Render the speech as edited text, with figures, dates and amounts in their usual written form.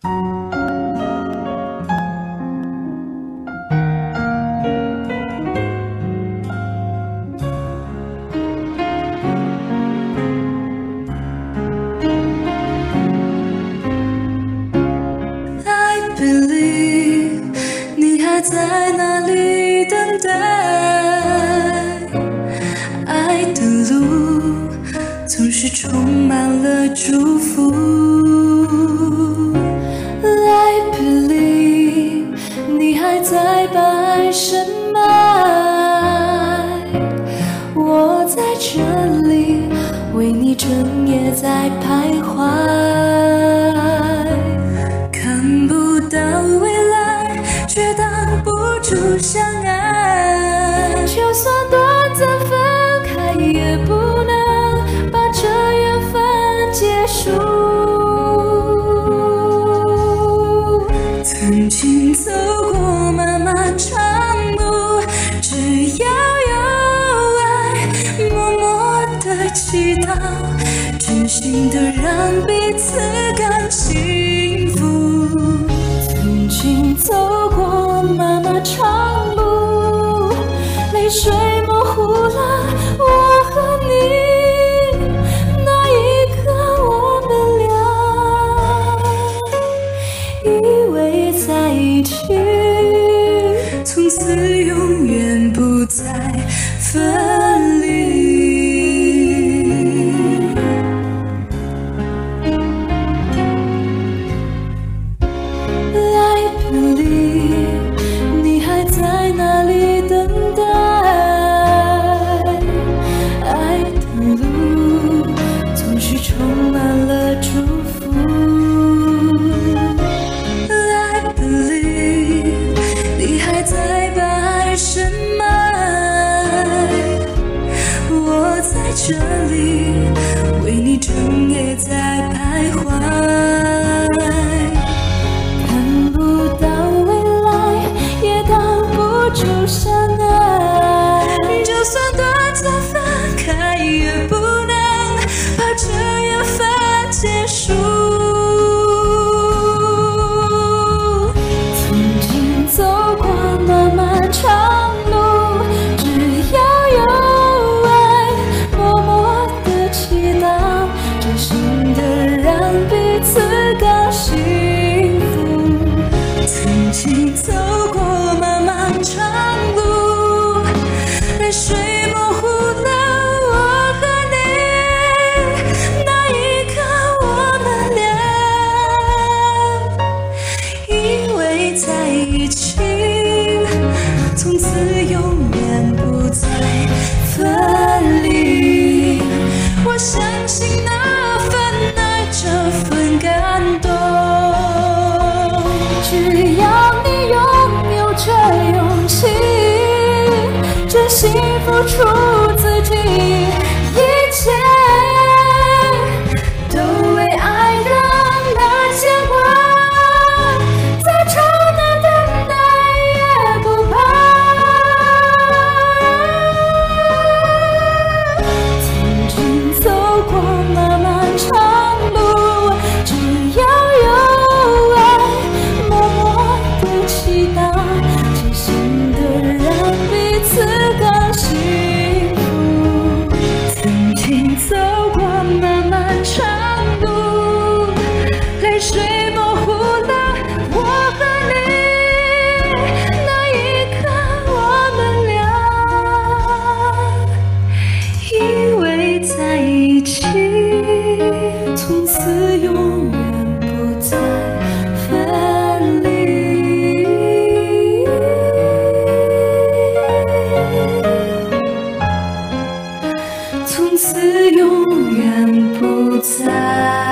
在哪里等待？爱的路总是充满了祝福。I believe 你还在把爱深埋，我在这里为你整夜在徘徊，看不到未来，却挡不住相爱，就算短暂分开，也不能把这缘分结束。曾经走过漫漫长路，只要有爱，默默的祈祷，真心的让彼此更幸福。曾经走过漫漫长路，泪水模糊了我和你，那一刻我们俩以为在一起，从此永远不再分离。你还在哪里等待？爱的路总是充满了祝福。I believe 你还在把爱深埋，我在这里为你整夜在徘徊。相爱，就算短暂分开，也不能把这缘分结束。曾经走过漫漫长路，只要有爱，默默的祈祷，真心的让彼此更幸福。曾经走过漫漫长路，泪水模糊了我和你，那一刻我们俩以为在一起，从此永远不再分离。我相信那份爱，这份感动，只要你拥有这勇气，真心付出自己，一切都为爱让它牵挂，再长的等待也不怕。曾经走过漫漫长路，只要有爱，默默的祈祷，真心的让彼此更幸福。曾经走过漫漫长路，泪水模糊了我和你，那一刻我们俩以为在一起，从此永远不再分离。从此永远不再